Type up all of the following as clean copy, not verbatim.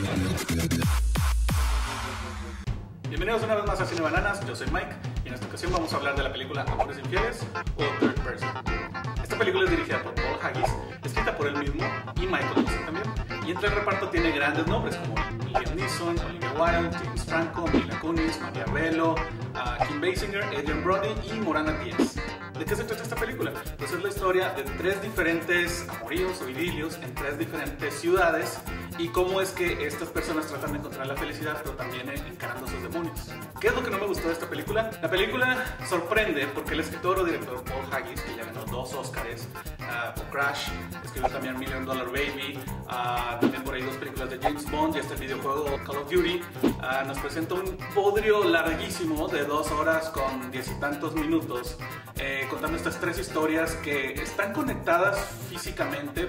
Bienvenidos una vez más a Cine Bananas, yo soy Mike y en esta ocasión vamos a hablar de la película Amores Infieles o Third Person. Esta película es dirigida por Paul Haggis, escrita por él mismo y Michael Lewis también, y entre el reparto tiene grandes nombres como Liam Neeson, Olivia Wilde, James Franco, Mila Kunis, Maria Bello, Kim Basinger, Adrien Brody y Morana Díaz. ¿De qué se trata esta película? Pues es la historia de tres diferentes amoríos o idilios en tres diferentes ciudades y cómo es que estas personas tratan de encontrar la felicidad, pero también encarando sus demonios. ¿Qué es lo que no me gustó de esta película? La película sorprende porque el escritor o director Paul Haggis, que ya ganó 2 Oscars por Crash, escribió también $1 Million Baby, también por ahí 2 películas de James Bond y este videojuego Call of Duty, nos presenta un bodrio larguísimo de 2 horas con 10 y tantos minutos, contando estas 3 historias que están conectadas físicamente,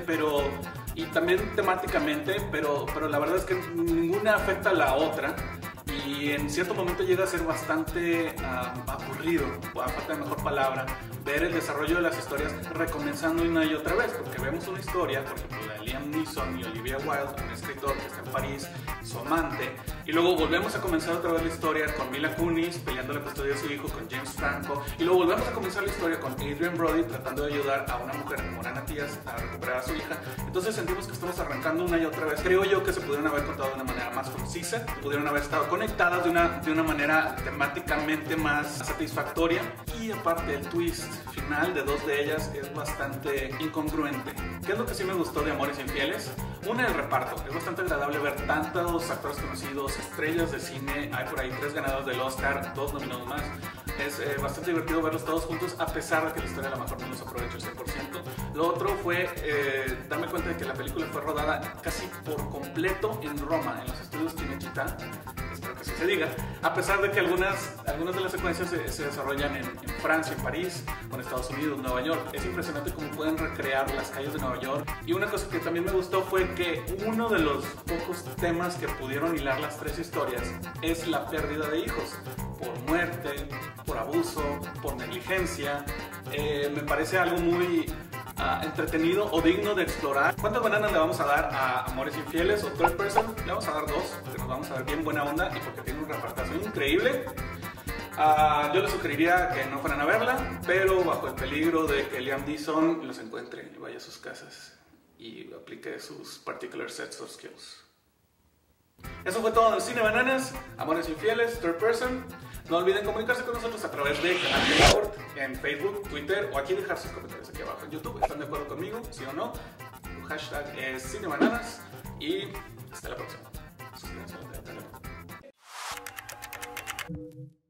y también temáticamente, pero la verdad es que ninguna afecta a la otra. Y en cierto momento llega a ser bastante aburrido, a falta de mejor palabra, ver el desarrollo de las historias recomenzando una y otra vez, porque vemos una historia, por ejemplo, la de Liam Neeson y Olivia Wilde, un escritor que está en París, su amante, y luego volvemos a comenzar otra vez la historia con Mila Kunis peleando la custodia de su hijo con James Franco, y luego volvemos a comenzar la historia con Adrien Brody tratando de ayudar a una mujer, Morana Díaz, a recuperar a su hija. Entonces sentimos que estamos arrancando una y otra vez. Creo yo que se pudieron haber contado de una manera más concisa, pudieron haber estado conectadas de una manera temáticamente más satisfactoria, y aparte el twist final de 2 de ellas es bastante incongruente. ¿Qué es lo que sí me gustó de Amores Infieles? Una, el reparto. Es bastante agradable ver tantos actores conocidos, estrellas de cine. Hay por ahí 3 ganadores del Oscar, 2 nominados más. Es bastante divertido verlos todos juntos, a pesar de que la historia a lo mejor no los aprovecho al 100%. Lo otro fue darme cuenta de que la película fue rodada casi por completo en Roma, en los estudios Cinecittà. Espero que así se diga, a pesar de que algunas de las secuencias se desarrollan en Francia, en París, o en Estados Unidos, Nueva York. Es impresionante cómo pueden recrear las calles de Nueva York. Y una cosa que también me gustó fue que uno de los pocos temas que pudieron hilar las 3 historias es la pérdida de hijos, por muerte, por abuso, por negligencia. Me parece algo muy entretenido o digno de explorar. ¿Cuántas bananas le vamos a dar a Amores Infieles o Third Person? Le vamos a dar 2, porque nos vamos a ver bien buena onda y porque tiene un repartazo increíble. Yo les sugeriría que no fueran a verla, pero bajo el peligro de que Liam Neeson los encuentre y vaya a sus casas y aplique sus particular sets of skills. Eso fue todo en Cine Bananas, Amores Infieles, Third Person. No olviden comunicarse con nosotros a través de Canal de Discord, en Facebook, Twitter o aquí dejar sus comentarios aquí abajo en YouTube. ¿Están de acuerdo conmigo? ¿Sí o no? Tu hashtag es Cine Bananas y hasta la próxima. Suscríbanse al canal.